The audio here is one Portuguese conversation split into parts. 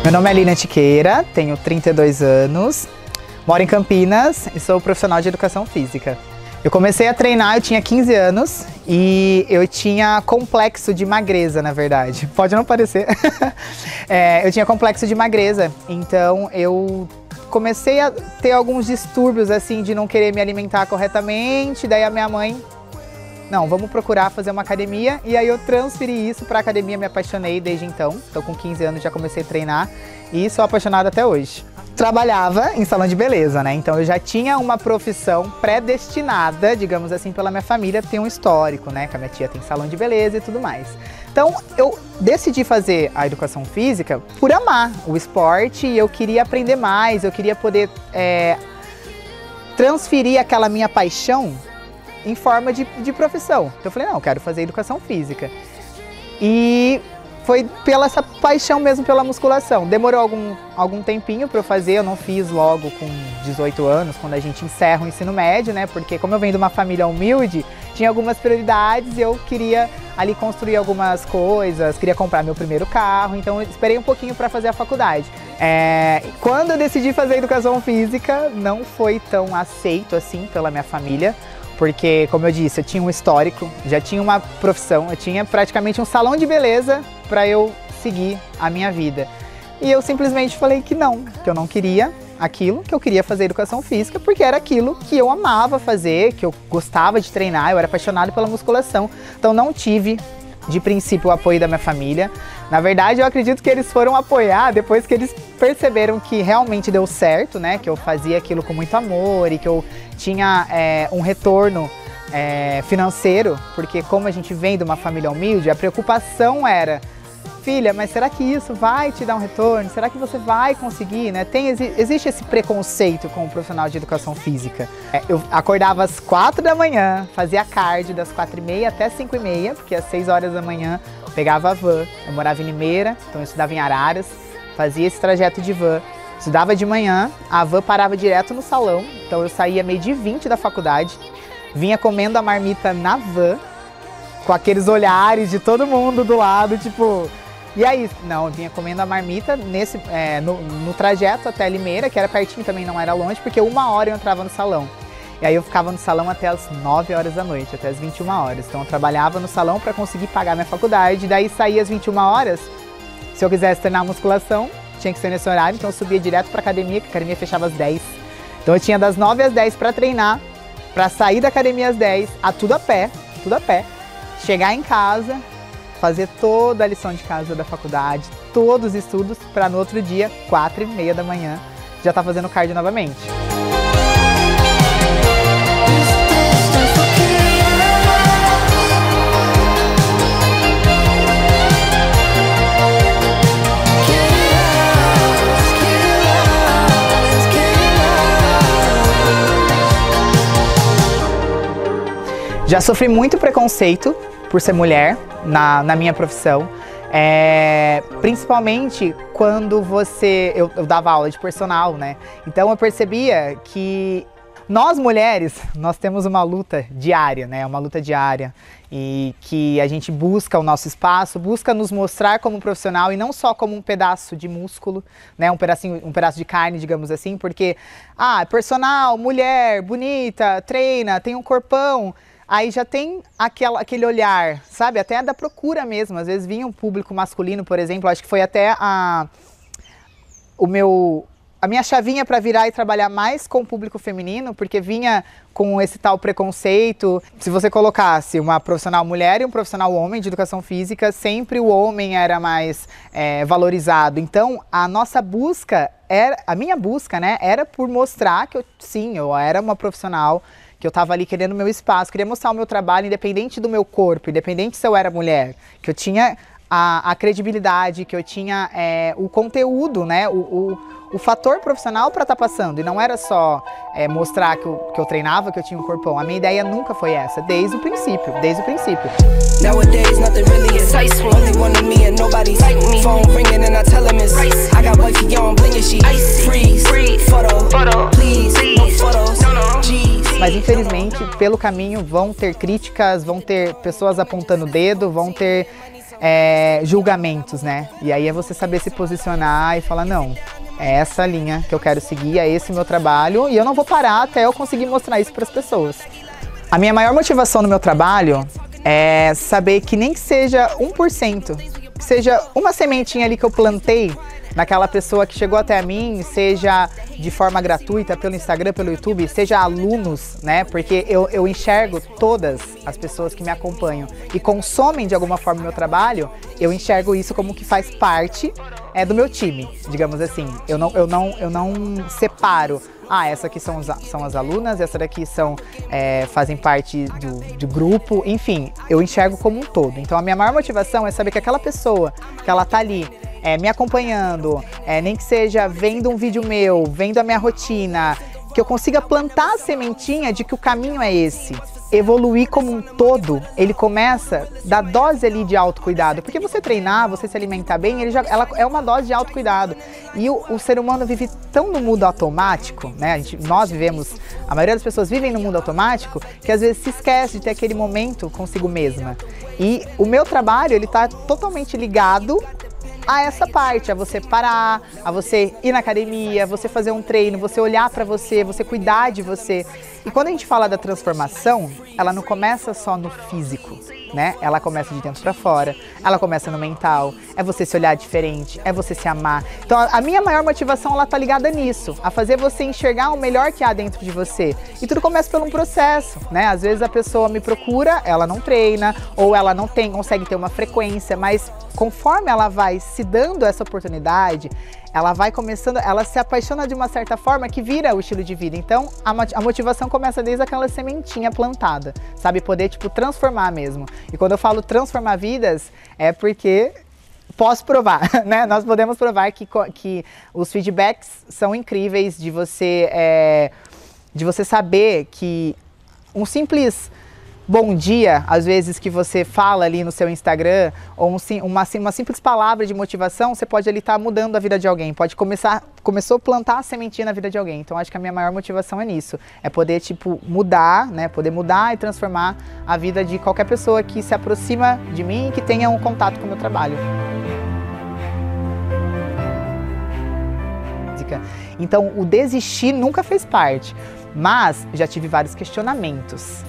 Meu nome é Lina Tiqueira, tenho 32 anos, moro em Campinas e sou profissional de educação física. Eu comecei a treinar, eu tinha 15 anos e eu tinha complexo de magreza, na verdade. Pode não parecer. Eu tinha complexo de magreza, então eu comecei a ter alguns distúrbios assim de não querer me alimentar corretamente, daí a minha mãe, não, vamos procurar fazer uma academia, e aí eu transferi isso para a academia, me apaixonei desde então. Então com 15 anos já comecei a treinar e sou apaixonada até hoje. Trabalhava em salão de beleza, né? Então eu já tinha uma profissão predestinada, digamos assim, pela minha família, ter um histórico, né? Que a minha tia tem salão de beleza e tudo mais. Então eu decidi fazer a educação física por amar o esporte e eu queria aprender mais, eu queria poder transferir aquela minha paixão em forma de profissão. Então eu falei, não, eu quero fazer educação física. E foi pela essa paixão mesmo pela musculação. Demorou algum tempinho para eu fazer, eu não fiz logo com 18 anos, quando a gente encerra o ensino médio, né? Porque como eu venho de uma família humilde, tinha algumas prioridades e eu queria ali construir algumas coisas, queria comprar meu primeiro carro, então eu esperei um pouquinho para fazer a faculdade. Quando eu decidi fazer educação física, não foi tão aceito assim pela minha família, porque, como eu disse, eu tinha um histórico, já tinha uma profissão, eu tinha praticamente um salão de beleza para eu seguir a minha vida. E eu simplesmente falei que eu não queria aquilo, que eu queria fazer educação física, porque era aquilo que eu amava fazer, que eu gostava de treinar, eu era apaixonado pela musculação. Então não tive, de princípio, o apoio da minha família. Na verdade, eu acredito que eles foram apoiar depois que eles perceberam que realmente deu certo, né? Que eu fazia aquilo com muito amor e que eu tinha um retorno financeiro, porque como a gente vem de uma família humilde, a preocupação era: filha, mas será que isso vai te dar um retorno? Será que você vai conseguir, né? Existe esse preconceito com o profissional de educação física. Eu acordava às 4 da manhã, fazia cardio das 4h30 até 5h30, porque às 6 horas da manhã eu pegava a van. Eu morava em Limeira, então eu estudava em Araras, fazia esse trajeto de van. Estudava de manhã, a van parava direto no salão, então eu saía 12h20 da faculdade, vinha comendo a marmita na van, com aqueles olhares de todo mundo do lado, tipo... E aí, não, eu vinha comendo a marmita no trajeto até Limeira, que era pertinho também, não era longe, porque 1 hora eu entrava no salão. E aí eu ficava no salão até as 9 horas da noite, até as 21 horas. Então eu trabalhava no salão para conseguir pagar minha faculdade, daí saía às 21 horas, se eu quisesse treinar musculação, tinha que ser nesse horário, então eu subia direto para academia, que a academia fechava às 10. Então eu tinha das 9 às 10 para treinar, para sair da academia às 10, tudo a pé, chegar em casa, fazer toda a lição de casa da faculdade, todos os estudos, para no outro dia, 4h30 da manhã, já estar fazendo cardio novamente. Já sofri muito preconceito por ser mulher na minha profissão, principalmente quando eu dava aula de personal, né? Então eu percebia que nós mulheres, nós temos uma luta diária, né? Uma luta diária, e que a gente busca o nosso espaço, busca nos mostrar como profissional e não só como um pedaço de músculo, né? Um pedaço de carne, digamos assim, porque personal, mulher, bonita, treina, tem um corpão. Aí já tem aquele olhar, sabe? Até da procura mesmo. Às vezes vinha um público masculino, por exemplo. Acho que foi até a minha chavinha para virar e trabalhar mais com o público feminino, porque vinha com esse tal preconceito. Se você colocasse uma profissional mulher e um profissional homem de educação física, sempre o homem era mais valorizado. Então, a minha busca, né, era por mostrar que eu era uma profissional, que eu estava ali querendo o meu espaço, queria mostrar o meu trabalho independente do meu corpo, independente se eu era mulher, que eu tinha a credibilidade, que eu tinha o conteúdo, né, o fator profissional para estar passando. E não era só mostrar que eu treinava, que eu tinha um corpão. A minha ideia nunca foi essa, desde o princípio, Nowadays, nothing really excites me. Only one of me and nobody's like me. Phone ringing and I tell him it's ice. I got wifey on bling and she freeze. Photo, please, no photos. Mas infelizmente, pelo caminho, vão ter críticas, vão ter pessoas apontando o dedo, vão ter julgamentos, né? E aí é você saber se posicionar e falar, não, é essa linha que eu quero seguir, é esse meu trabalho e eu não vou parar até eu conseguir mostrar isso para as pessoas. A minha maior motivação no meu trabalho é saber que nem que seja 1%, que seja uma sementinha ali que eu plantei naquela pessoa que chegou até mim, seja de forma gratuita pelo Instagram, pelo YouTube, seja alunos, né? Porque eu enxergo todas as pessoas que me acompanham e consomem de alguma forma o meu trabalho, eu enxergo isso como que faz parte do meu time, digamos assim. Eu não separo. Ah, essa aqui são as alunas, essa daqui fazem parte do grupo, enfim, eu enxergo como um todo. Então a minha maior motivação é saber que aquela pessoa, que ela tá ali me acompanhando, nem que seja vendo um vídeo meu, vendo a minha rotina, que eu consiga plantar a sementinha de que o caminho é esse. Evoluir como um todo, ele começa da dose ali de autocuidado. Porque você treinar, você se alimentar bem, ela é uma dose de autocuidado. E o ser humano vive tão no mundo automático, né? A maioria das pessoas vivem no mundo automático, que às vezes se esquece de ter aquele momento consigo mesma. E o meu trabalho, ele tá totalmente ligado a essa parte, a você parar, a você ir na academia, você fazer um treino, você olhar pra você cuidar de você. E quando a gente fala da transformação, ela não começa só no físico, né? Ela começa de dentro pra fora, ela começa no mental, é você se olhar diferente, é você se amar. Então a minha maior motivação, ela tá ligada nisso, a fazer você enxergar o melhor que há dentro de você. E tudo começa por um processo, né? Às vezes a pessoa me procura, ela não treina, ou ela não consegue ter uma frequência, mas conforme ela vai se dando essa oportunidade, ela vai começando, ela se apaixona de uma certa forma que vira o estilo de vida. Então, a motivação começa desde aquela sementinha plantada, sabe? Poder, transformar mesmo. E quando eu falo transformar vidas, é porque posso provar, né? Nós podemos provar que os feedbacks são incríveis de você saber que um simples bom dia, às vezes, que você fala ali no seu Instagram, ou uma simples palavra de motivação, você pode ali estar mudando a vida de alguém, começou a plantar a sementinha na vida de alguém. Então acho que a minha maior motivação é nisso, é poder mudar, né, poder mudar e transformar a vida de qualquer pessoa que se aproxima de mim e que tenha um contato com o meu trabalho. Então o desistir nunca fez parte, mas já tive vários questionamentos.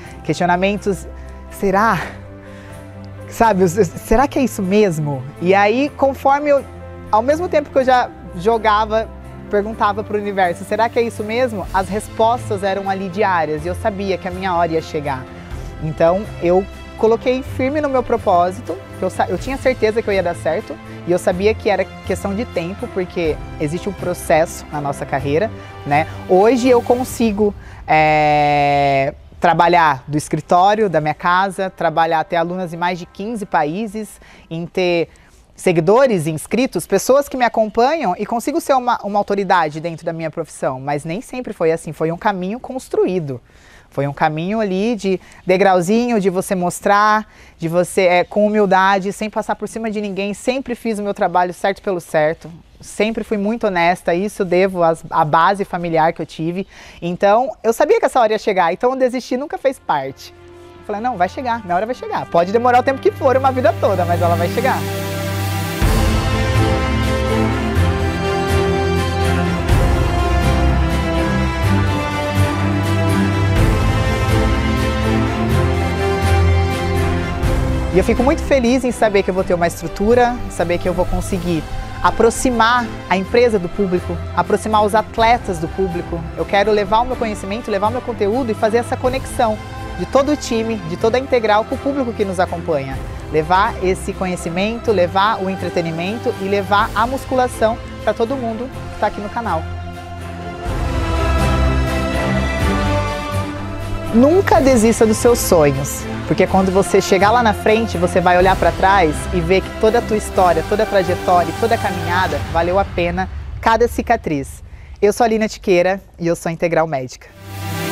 Será? Sabe, será que é isso mesmo? E aí, ao mesmo tempo que eu já perguntava para o universo, será que é isso mesmo? As respostas eram ali diárias e eu sabia que a minha hora ia chegar. Então, eu coloquei firme no meu propósito, eu tinha certeza que eu ia dar certo e eu sabia que era questão de tempo, porque existe um processo na nossa carreira, né? Hoje eu consigo trabalhar do escritório, da minha casa, ter alunas em mais de 15 países, em ter seguidores, inscritos, pessoas que me acompanham e consigo ser uma autoridade dentro da minha profissão, mas nem sempre foi assim, foi um caminho construído. Foi um caminho ali de degrauzinho, de você mostrar, de você com humildade, sem passar por cima de ninguém, sempre fiz o meu trabalho certo pelo certo. Sempre fui muito honesta, isso devo à base familiar que eu tive. Então, eu sabia que essa hora ia chegar, então desistir nunca fez parte. Eu falei, não, vai chegar, minha hora vai chegar. Pode demorar o tempo que for, uma vida toda, mas ela vai chegar. E eu fico muito feliz em saber que eu vou ter uma estrutura, saber que eu vou conseguir aproximar a empresa do público, aproximar os atletas do público. Eu quero levar o meu conhecimento, levar o meu conteúdo e fazer essa conexão de todo o time, de toda a Integral com o público que nos acompanha. Levar esse conhecimento, levar o entretenimento e levar a musculação para todo mundo que está aqui no canal. Nunca desista dos seus sonhos, porque quando você chegar lá na frente, você vai olhar para trás e ver que toda a tua história, toda a trajetória, toda a caminhada valeu a pena cada cicatriz. Eu sou a Aline Tiqueira e eu sou a Integral Médica.